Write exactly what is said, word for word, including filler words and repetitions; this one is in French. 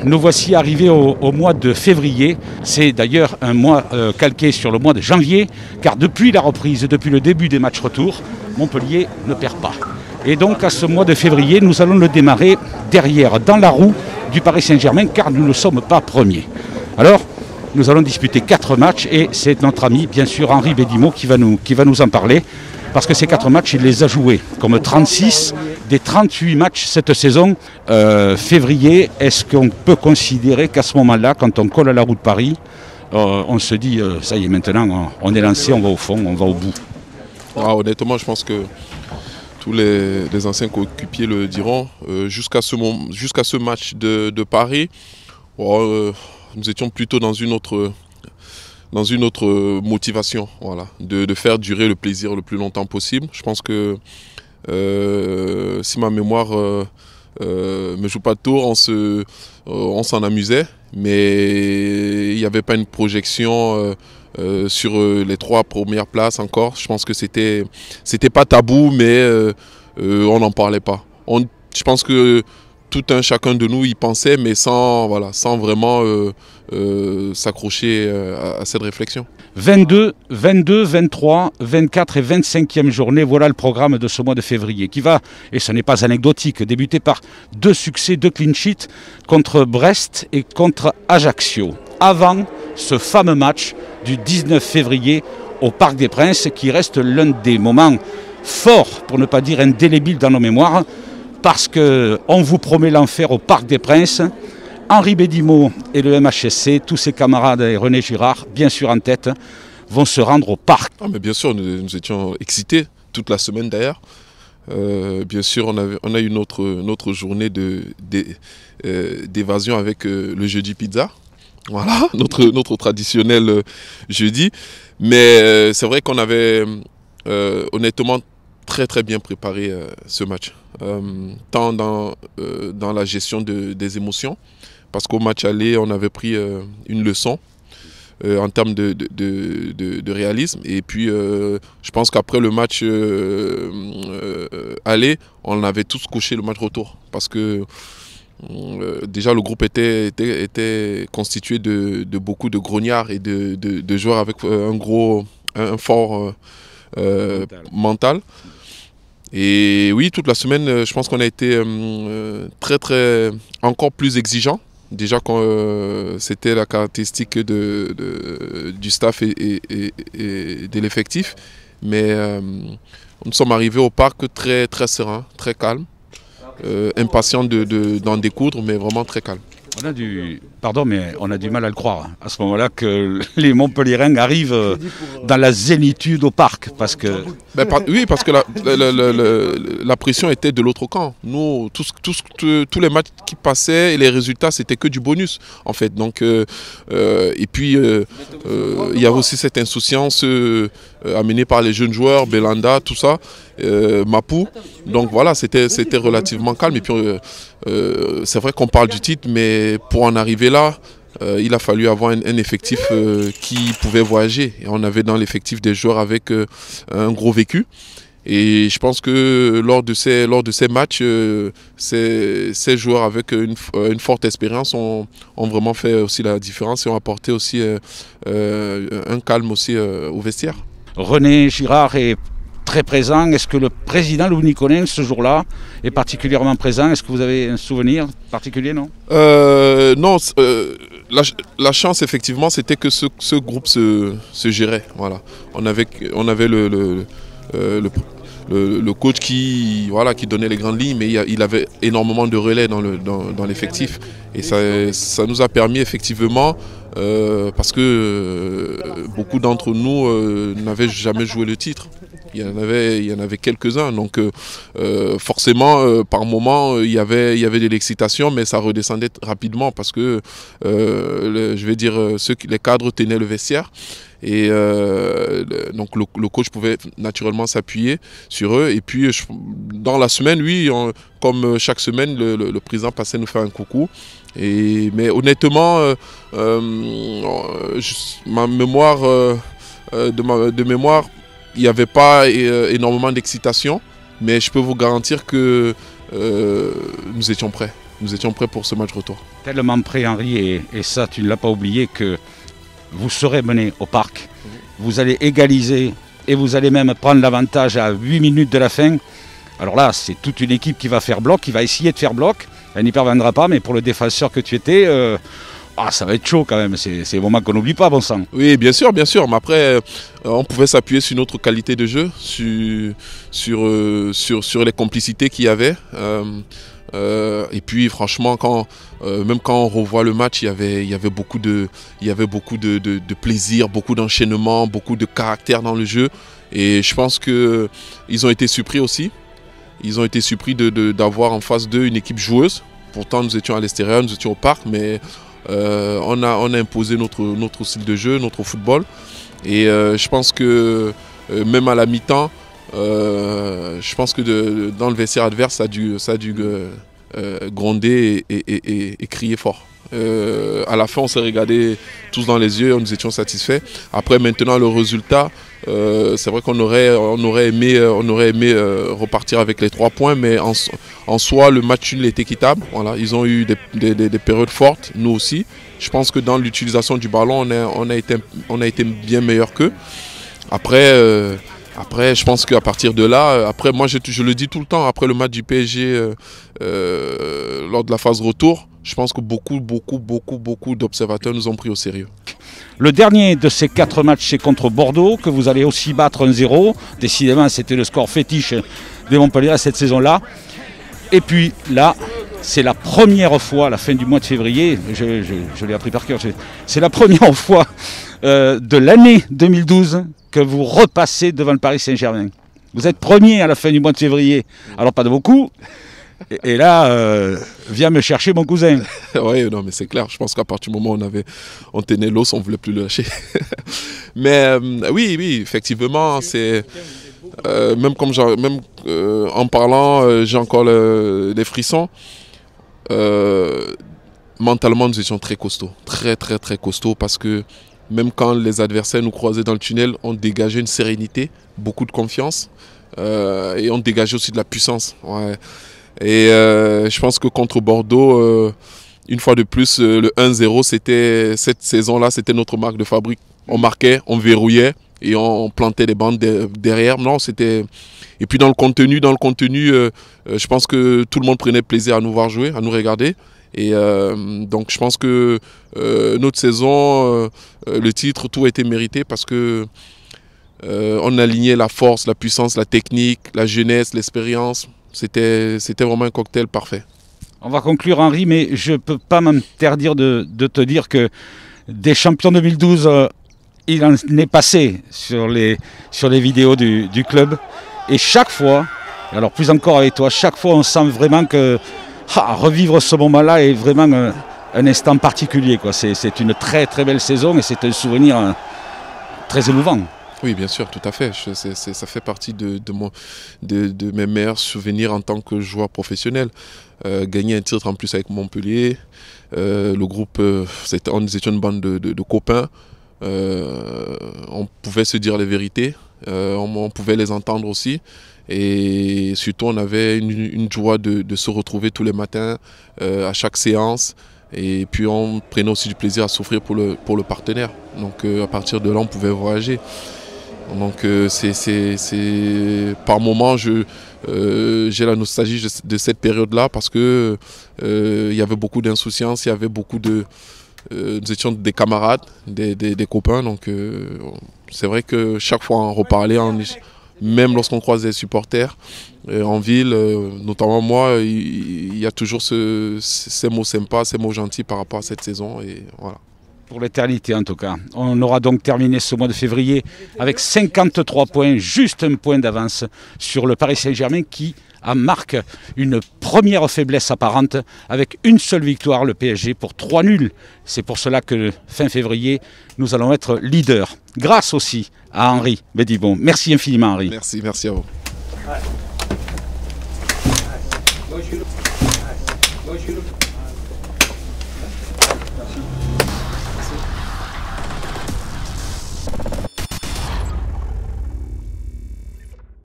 nous voici arrivés au, au mois de février. C'est d'ailleurs un mois euh, calqué sur le mois de janvier, car depuis la reprise, depuis le début des matchs retour, Montpellier ne perd pas. Et donc à ce mois de février, nous allons le démarrer derrière, dans la roue du Paris Saint-Germain, car nous ne sommes pas premiers. Alors, nous allons disputer quatre matchs et c'est notre ami, bien sûr, Henri Bédimo qui va nous, qui va nous en parler. Parce que ces quatre matchs, il les a joués comme trente-six des trente-huit matchs cette saison. Euh, février, est-ce qu'on peut considérer qu'à ce moment-là, quand on colle à la roue de Paris, euh, on se dit, euh, ça y est, maintenant, on est lancé, on va au fond, on va au bout? Ah, honnêtement, je pense que tous les, les anciens coéquipiers le diront. Euh, jusqu'à ce, jusqu'à ce match de, de Paris, oh, euh, nous étions plutôt dans une autre... dans une autre motivation, voilà, de, de faire durer le plaisir le plus longtemps possible. Je pense que euh, si ma mémoire ne euh, me joue pas de tour, on se, euh, on s'en amusait, mais il n'y avait pas une projection euh, euh, sur les trois premières places encore. Je pense que c'était, c'était pas tabou, mais euh, euh, on n'en parlait pas. On, je pense que tout un chacun de nous y pensait, mais sans, voilà, sans vraiment euh, euh, s'accrocher à, à cette réflexion. vingt-deux, vingt-deux, vingt-trois, vingt-quatre et vingt-cinquième journée, voilà le programme de ce mois de février qui va, et ce n'est pas anecdotique, débuter par deux succès, deux clean sheets contre Brest et contre Ajaccio. Avant ce fameux match du dix-neuf février au Parc des Princes, qui reste l'un des moments forts, pour ne pas dire indélébiles dans nos mémoires, parce qu'on vous promet l'enfer au Parc des Princes. Henri Bédimo et le M H S C, tous ses camarades et René Girard, bien sûr en tête, vont se rendre au parc. Ah, mais bien sûr, nous, nous étions excités toute la semaine d'ailleurs. Euh, bien sûr, on, avait, on a eu notre, notre journée de, de, euh, d'évasion avec euh, le jeudi pizza. Voilà, notre, notre traditionnel euh, jeudi. Mais euh, c'est vrai qu'on avait euh, honnêtement très très bien préparé euh, ce match, euh, tant dans, euh, dans la gestion de, des émotions, parce qu'au match aller, on avait pris euh, une leçon euh, en termes de, de, de, de, de réalisme, et puis euh, je pense qu'après le match euh, euh, aller, on avait tous coché le match retour, parce que euh, déjà le groupe était, était, était constitué de, de beaucoup de grognards et de, de, de joueurs avec un gros, un, un fort euh, euh, mental. mental. Et oui, toute la semaine, je pense qu'on a été euh, très, très, encore plus exigeant. Déjà, quand euh, c'était la caractéristique de, de, du staff et, et, et, et de l'effectif. Mais euh, nous sommes arrivés au parc très, très serein, très calme, euh, impatient de, de, d'en découdre, mais vraiment très calme. On a du, pardon, mais on a du mal à le croire à ce moment-là que les Montpelliérains arrivent dans la zénitude au parc, parce que. Ben, par, oui, parce que la, la, la, la, la pression était de l'autre camp. Nous, tous, tous, tous, tous les matchs qui passaient et les résultats, c'était que du bonus, en fait. Donc, euh, euh, et puis, euh, euh, il y avait aussi cette insouciance euh, amenée par les jeunes joueurs, Belanda, tout ça, euh, Mapou. Donc voilà, c'était, c'était relativement calme. Et puis, euh, euh, c'est vrai qu'on parle du titre, mais pour en arriver là, euh, il a fallu avoir un, un effectif euh, qui pouvait voyager. Et on avait dans l'effectif des joueurs avec euh, un gros vécu. Et je pense que lors de ces, lors de ces matchs, euh, ces, ces joueurs avec une, une forte expérience ont, ont vraiment fait aussi la différence et ont apporté aussi euh, euh, un calme aussi euh, au vestiaire. René Girard est très présent. Est-ce que le président Louis Nicolin, ce jour-là, est particulièrement présent? Est-ce que vous avez un souvenir particulier, non? euh, Non, euh, la, la chance, effectivement, c'était que ce, ce groupe se, se gérait. Voilà. On avait, on avait le, le, le, le Le, le coach qui, voilà, qui donnait les grandes lignes, mais il, a, il avait énormément de relais dans, le, dans, dans l'effectif. Et ça, ça nous a permis effectivement, euh, parce que euh, beaucoup d'entre nous euh, n'avaient jamais joué le titre. Il y en avait, il y en avait quelques-uns. Donc euh, forcément, euh, par moment, il y avait, il y avait de l'excitation, mais ça redescendait rapidement parce que, euh, le, je vais dire, ceux qui, les cadres tenaient le vestiaire. Et euh, donc le, le coach pouvait naturellement s'appuyer sur eux. Et puis je, dans la semaine, oui, on, comme chaque semaine, le, le, le président passait nous faire un coucou. Et, mais honnêtement, euh, euh, je, ma mémoire, euh, de, ma, de mémoire, il n'y avait pas euh, énormément d'excitation. Mais je peux vous garantir que euh, nous étions prêts. Nous étions prêts pour ce match retour. Tellement près, Henri, et, et ça, tu ne l'as pas oublié, que vous serez mené au parc. Vous allez égaliser et vous allez même prendre l'avantage à huit minutes de la fin. Alors là, c'est toute une équipe qui va faire bloc, qui va essayer de faire bloc. Elle n'y parviendra pas, mais pour le défenseur que tu étais, euh, ah, ça va être chaud quand même. C'est un moment qu'on n'oublie pas, bon sang. Oui, bien sûr, bien sûr. Mais après, euh, on pouvait s'appuyer sur notre qualité de jeu, sur, sur, euh, sur, sur les complicités qu'il y avait. Euh, euh, et puis, franchement, quand, euh, même quand on revoit le match, il y avait, il y avait beaucoup de, il y avait beaucoup de, de, de plaisir, beaucoup d'enchaînement, beaucoup de caractère dans le jeu. Et je pense qu'ils ont été surpris aussi. Ils ont été surpris de, de, d'avoir en face d'eux une équipe joueuse. Pourtant, nous étions à l'extérieur, nous étions au parc, mais euh, on, a, on a imposé notre, notre style de jeu, notre football. Et euh, je pense que euh, même à la mi-temps, euh, je pense que de, dans le vestiaire adverse, ça a dû, ça a dû euh, euh, gronder et, et, et, et crier fort. Euh, à la fin, on s'est regardé tous dans les yeux et nous étions satisfaits. Après, maintenant, le résultat, euh, c'est vrai qu'on aurait, on aurait aimé, on aurait aimé euh, repartir avec les trois points, mais en, en soi, le match nul est équitable. Voilà, ils ont eu des, des, des, des périodes fortes, nous aussi. Je pense que dans l'utilisation du ballon, on a, on a, été, on a été bien meilleur qu'eux. Après, euh, après, je pense qu'à partir de là, après, moi, je, je le dis tout le temps, après le match du P S G, euh, euh, lors de la phase retour, je pense que beaucoup, beaucoup, beaucoup, beaucoup d'observateurs nous ont pris au sérieux. Le dernier de ces quatre matchs, c'est contre Bordeaux, que vous allez aussi battre un zéro. Décidément, c'était le score fétiche de Montpellier à cette saison-là. Et puis là, c'est la première fois, à la fin du mois de février, je, je, je l'ai appris par cœur, c'est la première fois euh, de l'année deux mille douze que vous repassez devant le Paris Saint-Germain. Vous êtes premier à la fin du mois de février, alors pas de beaucoup. Et, et là, euh, viens me chercher mon cousin. Oui, non, mais c'est clair. Je pense qu'à partir du moment où on, avait, on tenait l'os, on ne voulait plus le lâcher. Mais euh, oui, oui, effectivement, c'est... Euh, même comme même, euh, en parlant, euh, j'ai encore le, les frissons. Euh, mentalement, nous étions très costauds. Très, très, très costauds parce que même quand les adversaires nous croisaient dans le tunnel, on dégageait une sérénité, beaucoup de confiance euh, et on dégageait aussi de la puissance. Ouais. Et euh, je pense que contre Bordeaux, euh, une fois de plus, euh, le un zéro, c'était, cette saison-là, c'était notre marque de fabrique. On marquait, on verrouillait et on plantait les bandes de, derrière. Non, c'était... Et puis dans le contenu, dans le contenu euh, je pense que tout le monde prenait plaisir à nous voir jouer, à nous regarder. Et euh, donc je pense que euh, notre saison, euh, le titre, tout a été mérité parce que euh, on alignait la force, la puissance, la technique, la jeunesse, l'expérience. C'était vraiment un cocktail parfait. On va conclure, Henri, mais je ne peux pas m'interdire de, de te dire que des champions deux mille douze, euh, il en est passé sur les, sur les vidéos du, du club. Et chaque fois, alors plus encore avec toi, chaque fois on sent vraiment que ah, revivre ce moment-là est vraiment un, un instant particulier. C'est une très très belle saison et c'est un souvenir euh, très émouvant. Oui, bien sûr, tout à fait. Je, c est, c est, ça fait partie de, de, mon, de, de mes meilleurs souvenirs en tant que joueur professionnel. Euh, gagner un titre en plus avec Montpellier, euh, le groupe, euh, on était une bande de, de, de copains. Euh, on pouvait se dire les vérités, euh, on, on pouvait les entendre aussi. Et surtout, on avait une, une joie de, de se retrouver tous les matins, euh, à chaque séance. Et puis, on prenait aussi du plaisir à souffrir pour le, pour le partenaire. Donc, euh, à partir de là, on pouvait voyager. Donc euh, c'est par moments je euh, j'ai la nostalgie de, de cette période-là parce que euh, il y avait beaucoup d'insouciance, il y avait beaucoup de euh, nous étions des camarades, des, des, des copains, donc euh, c'est vrai que chaque fois on reparlait, en, même lorsqu'on croise des supporters euh, en ville, euh, notamment moi, il, il y a toujours ce, ces mots sympas, ces mots gentils par rapport à cette saison et voilà. Pour l'éternité en tout cas. On aura donc terminé ce mois de février avec cinquante-trois points, juste un point d'avance sur le Paris Saint-Germain qui a marque une première faiblesse apparente avec une seule victoire, le P S G, pour trois nuls. C'est pour cela que fin février, nous allons être leaders. Grâce aussi à Henri Bédibon. Merci infiniment Henri. Merci, merci à vous. Ouais.